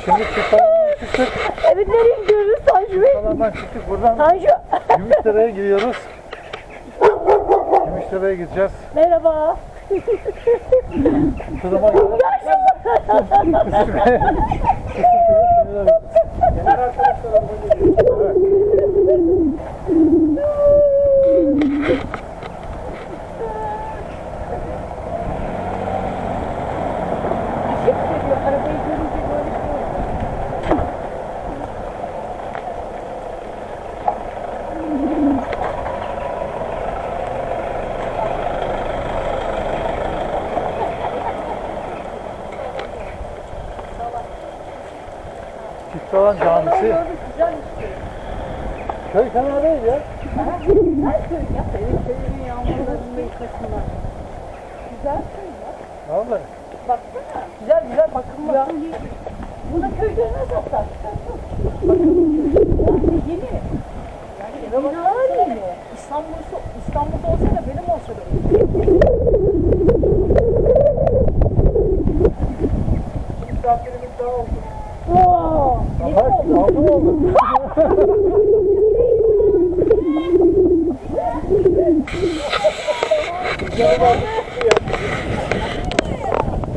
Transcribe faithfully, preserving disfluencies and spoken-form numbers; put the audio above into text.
Şimdi Çiftçilerden çıktık. Evet, nereye gidiyoruz Tanju Bey? Çiftçilerden çıktık. Buradan Tanju. Gümüşdere'ye gidiyoruz. Gümüşdere'ye gideceğiz. Merhaba. Kızıma göre. Genel arkadaşlar araba geliyor. Arabayı görünce böyle Çiftçiler Camisi. Köy fena değil ya. güzel köy ya. Senin köyünün yağmurlarında yıkasınlar. Güzel köy ya. Vallahi. Baksana. Güzel güzel bakımlı. Ya. Buna köyde ne satsak? Bakımlı köy. Yani yeni. Yani eve bakar yeni. İstanbul'da, İstanbul'da olsa da benim olsa da. Misafirimiz daha oldu. Oo, yeni Bak, oldu. altı oldu. Gel